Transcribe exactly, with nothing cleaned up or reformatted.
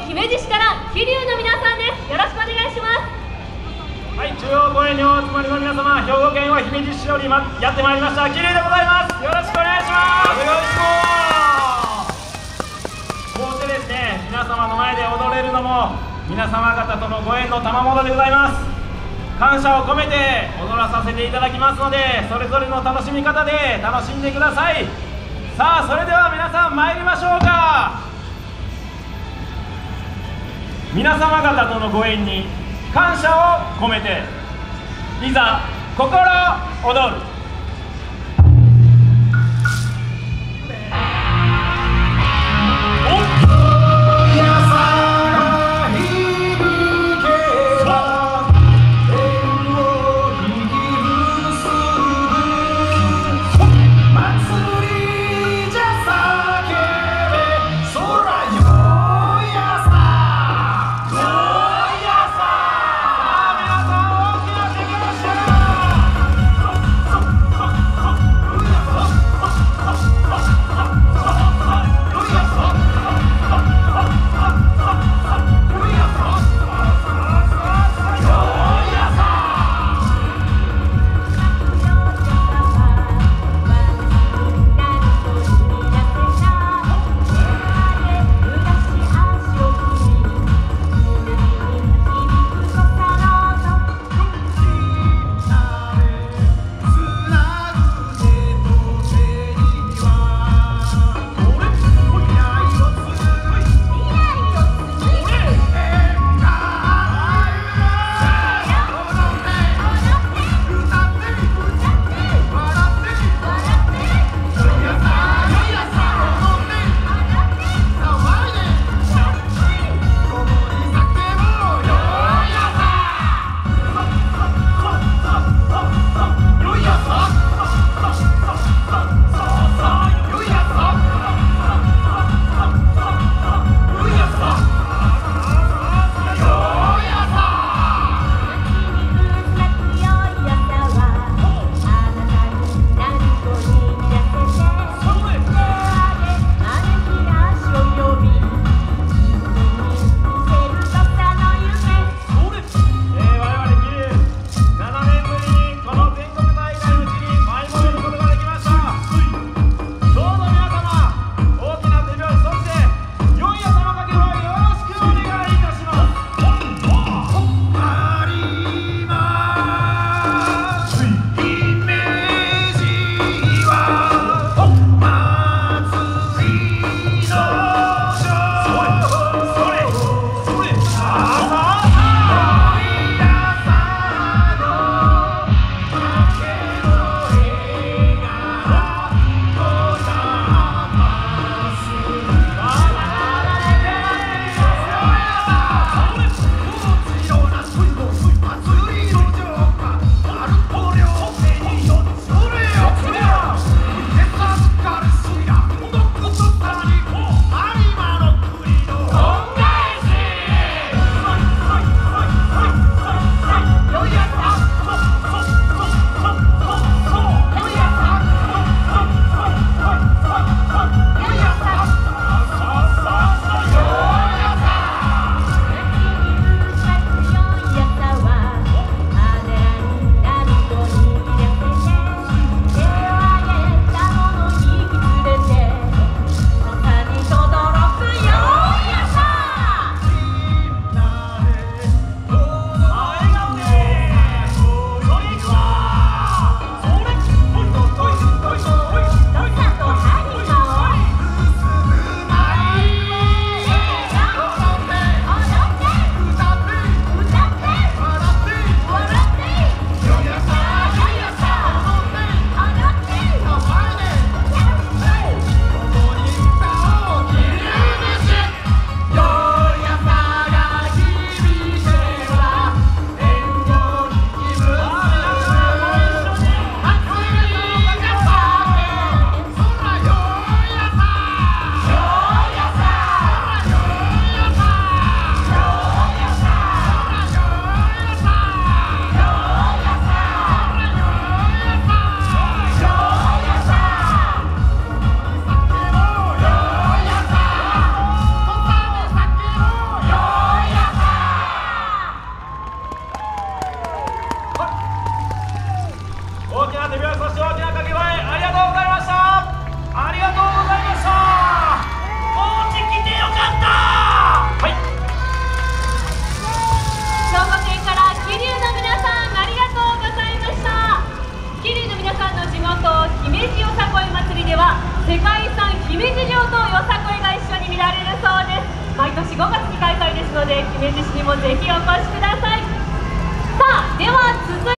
姫路市から桐生の皆さんです。よろしくお願いします。 はい、中央公園にお集まりの皆様、兵庫県は姫路市より、ま、やってまいりました桐生でございます。よろしくお願いします。お願いします。こうしてですね、皆様の前で踊れるのも皆様方とのご縁の賜物でございます。感謝を込めて踊らさせていただきますので、それぞれの楽しみ方で楽しんでください。さあ、それでは皆さん参りましょうか。皆様方とのご縁に感謝を込めて、いざ心躍る。 姫路城とよさこいが一緒に見られるそうです。毎年ごがつに開催ですので、姫路市にもぜひお越しください。さあ、では続いて